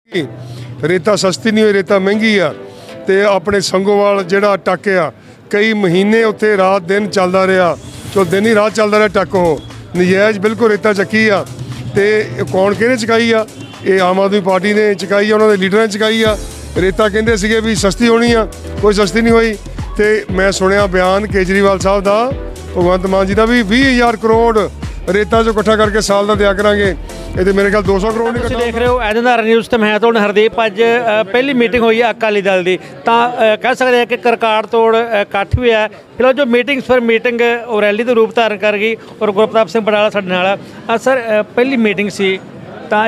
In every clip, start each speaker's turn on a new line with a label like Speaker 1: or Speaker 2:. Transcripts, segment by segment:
Speaker 1: रेता सस्ती नहीं हुई, रेता महंगी आ। ते अपने संगोवाल जिहड़ा टक आ कई महीने उत्थे रात दिन चलदा रहा, चलो दिन ही रात चलदा रहा टक। हो नजायज़ बिल्कुल रेता चक्की आ। ते कौन किहने चुकाई आ? ये आम आदमी पार्टी ने चुकाई आ, उन्होंने लीडर ने चुकाई आ। रेता कहंदे सीगे भी सस्ती होनी आ, कोई सस्ती नहीं हुई। ते मैं सुनिया बयान केजरीवाल साहब का, भगवंत मान जी का भी 20,000 करोड़ रेता जो इकट्ठा करके साल का दिया करांगे। ये मेरे ख्याल 200 करोड़ नहीं।
Speaker 2: देख रहे हो एजनार न्यूज़ तो मैं तो हरदीप अज पहली मीटिंग हुई है अकाली दल की, तो कह सकते हैं कि रिकॉर्ड तोड़ इकट्ठ भी है। फिलहाल जो मीटिंग फिर मीटिंग और रैली का रूप धारण कर गई और गुरप्रताप सिंह बडाला साडे नाल सर पहली मीटिंग सी, तो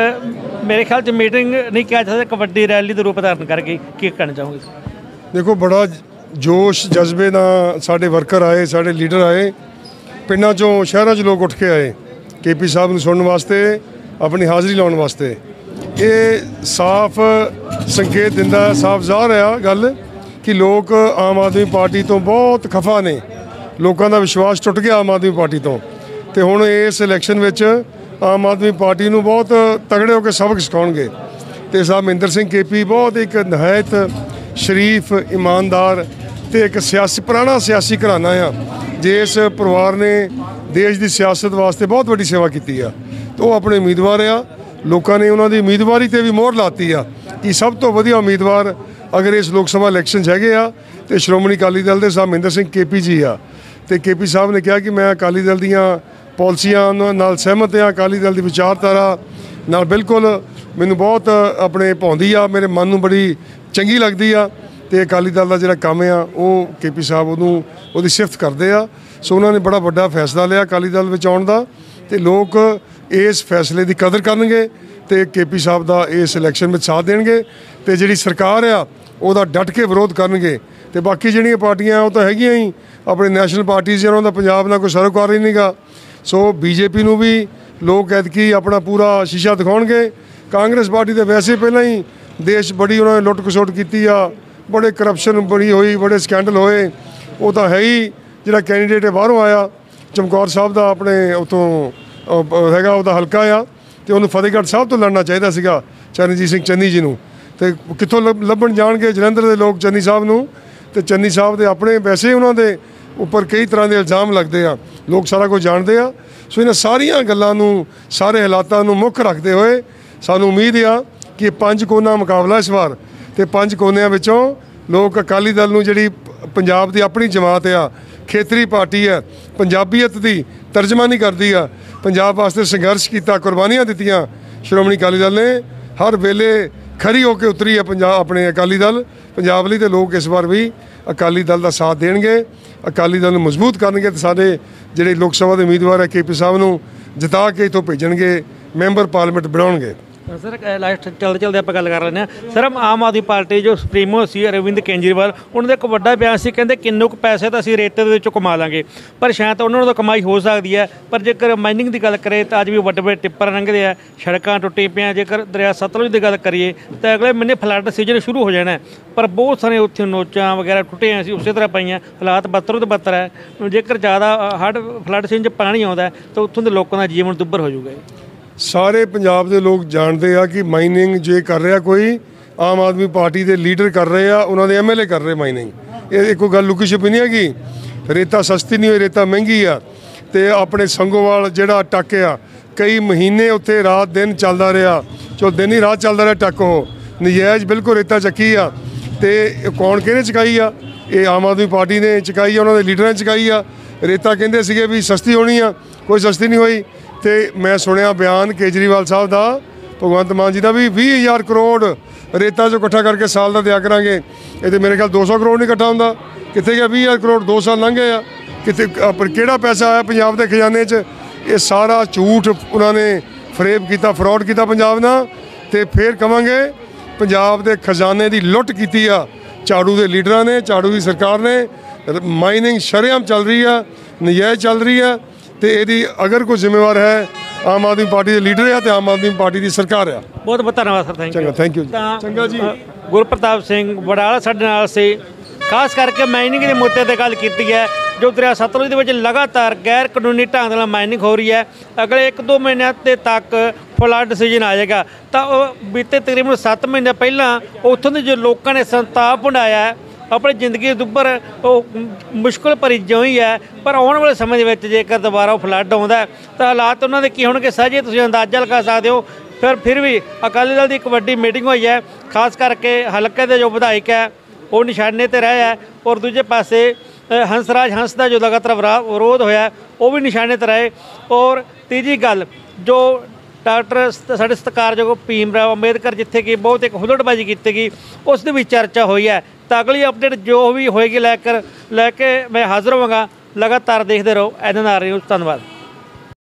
Speaker 2: एक मेरे ख्याल च मीटिंग नहीं कह सकते, एक वड्डी रैली का रूप धारण कर गई। की कहना चाहूँगी?
Speaker 1: देखो बड़ा जोश जज्बे नाल साडे वर्कर आए, साडे लीडर आए, पिंडां चों शहरां च लोग उठ के आए KP साहब नूं सुणन वास्ते, अपनी हाज़री लाउण वास्ते। ये साफ संकेत दिंदा, साफ ज़ाहिर है गल कि लोग आम आदमी पार्टी तो बहुत खफा ने, लोगों का विश्वास टुट गया आम आदमी पार्टी तो। ते हुण इस इलैक्शन विच आम आदमी पार्टी नूं बहुत तगड़े होकर सबक सिखाउणगे। ते साहब महेंद्र सिंह KP बहुत एक नहायत शरीफ ईमानदार ते एक सियासी पुराना सियासी घराना आ, जिस परिवार ने देश की सियासत वास्ते बहुत वड्डी सेवा की है। तो अपने उम्मीदवार आ, लोगों ने उन्होंने उम्मीदवारी ते भी मोहर लाती आ कि सब तो वधिया उम्मीदवार अगर इस लोक सभा इलैक्शन हैगे आ तो श्रोमणी अकाली दल के साहब महेंद्र सिंह KP जी आ। तो KP साहब ने कहा कि मैं अकाली दल दीयां पॉलिसियां नाल सहमत हाँ, अकाली दल की विचारधारा नाल बिल्कुल मैनूं बहुत अपने भाउंदी आ, मेरे मन नूं बड़ी चंगी लगदी आ। तो अकाली दल का जिहड़ा काम आ वो KP साहब उहदी सिफत करते आ। सो उन्होंने बड़ा वड्डा फैसला लिया अकाली दल विच आउण दा, ते लोग इस फैसले की कदर करनगे ते KP साहब का इस इलैक्शन में साथ देणगे। ते जिहड़ी सरकार आ उहदा डट के विरोध करनगे। ते बाकी जिहड़ियां पार्टियां वो तो हैगियां ही अपने नैशनल पार्टीज़, उन्होंने पंजाब नाल कोई सरोकार ही नहीं गा। सो BJP नूं भी लोग ऐतकी अपना पूरा शीशा दिखाउणगे। कांग्रेस पार्टी तो वैसे पहलां ही देश बड़ी उन्होंने लुੱਟ खसुੱਟ की आ, बड़े करप्शन बड़ी हुई, बड़े स्कैंडल होए। वो तो है ही जिहड़ा कैंਡੀਡੇਟ बाहरों आया चमकौर साहब का अपने उतों हैगा ਉਹਦਾ हल्का आ, तो उन्होंने फतेहगढ़ साहब तो लड़ना चाहिए सीगा चरणजीत सिंह चन्नी जी नूं। ते कित्थों ਲੱਭਣ जाणगे जलंधर के लोग चन्नी साहब नूं। ते चन्नी साहब के अपने वैसे उन्होंने उपर कई तरह के इल्जाम लगते हैं, लोग सारा कुछ जानते हैं। सो इन्हां सारियां गल्लां नूं सारे हालातां नूं मुੱਖ रखते हुए सानूं उम्मीद आ कि 5 कोना मुकाबला इस बार, तो 5 कोनिਆਂ ਵਿੱਚੋਂ लोग अकाली दल नूं जिहड़ी पंजाब की अपनी जमात आ, खेतरी पार्टी है, पंजाबीयत की तर्जमानी करती है, पंजाब वास्ते संघर्ष किया, कुर्बानियां दित्तियां, श्रोमणी अकाली दल ने हर वेले खरी होकर उतरी है पंजाब अपने अकाली दल पंजाब लई। ते लोग इस बार भी अकाली दल का साथ देणगे, अकाली दल नूं मजबूत करनगे। ते साडे जिहड़े लोक सभा के उम्मीदवार है KP साहब नूं जिता के इत्थों भेजणगे, मैंबर पार्लीमेंट बनाउणगे।
Speaker 2: सर लास्ट चलते चलते आप गल कर लें सर, आम आदमी पार्टी जो सुप्रीमो सी अरविंद केजरीवाल, उन्होंने एक वड्डा बयान से कहते किन्नू पैसे तो असीं रेते दे विचों कमा लांगे, पर शायद उन्होंने तो कमाई हो सकती है। पर जेकर माइनिंग की गल करें तो अज भी वड्डे वड्डे टिप्पर लंघदे आ, सड़कां टुटी पियां। जेकर दरिया सतलुज की गल करिए तो अगले महीने फ्लड सीजन शुरू हो जाना है, पर बहुत सारे उत्थे नोचां वगैरह टुटियां सी उस तरह पईयां, हालात बदतर तो बदतर है। जेकर ज़्यादा हड़ फ्लड सीजन पानी आउंदा है तो उत्थों के लोगों का जीवन दुभर हो जाऊगा।
Speaker 1: सारे पंजाब के लोग जानते हैं कि माइनिंग जे कर रहा कोई आम आदमी पार्टी के लीडर कर रहे हैं, उन्होंने MLA कर रहे माइनिंग। ये कोई गल लुकी छिपी नहीं हैगी। रेता सस्ती नहीं हुई, रेता महंगी आ। तो अपने संगोवाल जिहड़ा टक आ कई महीने उत्थे रात दिन चलदा रहा, चलो दिन ही रात चलदा रहा टक। हो नजायज़ बिल्कुल रेता चक्की आ। तो कौन किहने चुकाई आ? ये आम आदमी पार्टी ने चुकाई आ, उन्होंने लीडर ने चुकाई आ। रेता कहंदे सीगे भी सस्ती होनी आ, कोई सस्ती नहीं हुई। तो मैं सुनिया बयान केजरीवाल साहब का, भगवंत मान जी का भी 20,000 करोड़ रेता जो इकट्ठा करके साल का दिया करांगे। ये तो मेरे ख्याल 200 करोड़ नहीं इकट्ठा होंदा, कित्थे गया 20,000 करोड़? 2 साल लंघ गए आ, कित्थे किहड़ा पैसा आया पंजाब के खजाने च? ये सारा झूठ उन्होंने फरेब किया, फ्रॉड किया पंजाब नाल। तो फिर कहांगे पंजाब के खजाने की लुੱਟ की आ झाड़ू के लीडर ने, झाड़ू की सरकार ने। माइनिंग शरेआम चल रही है, नजायज़ चल रही है। तो यदि अगर कोई जिम्मेवार है आम आदमी पार्टी के लीडर है तो आम आदमी पार्टी की सरकार है।
Speaker 2: बहुत बहुत धन्यवाद सर,
Speaker 1: थैंक यू चंगा जी।
Speaker 2: गुरप्रताप सिंह बडाला साडे नाल से, खास करके माइनिंग के मुद्दे पर गल की है। जो दरिया सतलुज के लगातार गैर कानूनी ढंग नाल माइनिंग हो रही है, अगले 1-2 महीनों तक ਫਲੱਡ ਸੀਜ਼ਨ ਆ ਜਾਏਗਾ। ਤਾਂ ਉਹ ਬੀਤੇ ਤਕਰੀਬਨ 7 ਮਹੀਨੇ ਪਹਿਲਾਂ ਉੱਥੋਂ ਦੇ ਜੋ ਲੋਕਾਂ ਨੇ ਸੰਤਾਪ ਵੰਡਾਇਆ ਹੈ, ਆਪਣੀ ਜ਼ਿੰਦਗੀ ਦੁੱਭਰ ਉਹ ਮੁਸ਼ਕਿਲ ਭਰੀ ਜਿਉਂ ਹੈ, ਪਰ ਆਉਣ ਵਾਲੇ ਸਮੇਂ ਦੇ ਵਿੱਚ ਜੇਕਰ ਦੁਬਾਰਾ ਉਹ ਫਲੱਡ ਆਉਂਦਾ ਹੈ ਤਾਂ ਹਾਲਾਤ ਉਹਨਾਂ ਦੇ ਕੀ ਹੋਣਗੇ ਸਹਿਜੇ ਤੁਸੀਂ ਅੰਦਾਜ਼ਾ ਲਗਾ ਸਕਦੇ ਹੋ। ਫਿਰ ਵੀ ਅਕਾਲੀ ਦਲ ਦੀ ਇੱਕ ਵੱਡੀ ਮੀਟਿੰਗ ਹੋਈ ਹੈ, ਖਾਸ ਕਰਕੇ ਹਲਕੇ ਦੇ ਜੋ ਵਿਧਾਇਕ ਹੈ ਉਹ ਨਿਸ਼ਾਨੇ ਤੇ ਰਹੇ ਹੈ, ਔਰ ਦੂਜੇ ਪਾਸੇ ਹੰਸਰਾਜ ਹੰਸ ਦਾ ਜੋ ਲਗਾਤਾਰ ਵਿਰੋਧ ਹੋਇਆ ਉਹ ਵੀ ਨਿਸ਼ਾਨੇ ਤੇ ਰਹੇ। ਔਰ ਤੀਜੀ ਗੱਲ ਜੋ ਡਾਕਟਰ ਸਾਡੇ ਸਤਿਕਾਰਯੋਗ ਭੀਮ ਰਾਓ ਅੰਬੇਦਕਰ ਜਿੱਥੇ ਕਿ ਬਹੁਤ ਇੱਕ ਹੁੱਲੜਬਾਜ਼ੀ ਕੀਤੀ ਗਈ ਉਸ ਦੀ ਵੀ ਚਰਚਾ ਹੋਈ ਹੈ। ਤਾਂ ਅਗਲੀ ਅਪਡੇਟ ਜੋ ਵੀ ਹੋਏਗੀ ਲੈ ਕੇ ਮੈਂ ਹਾਜ਼ਰ ਹੋਵਾਂਗਾ। ਲਗਾਤਾਰ ਦੇਖਦੇ ਰਹੋ NNR ਨਿਊਜ਼। ਧੰਨਵਾਦ।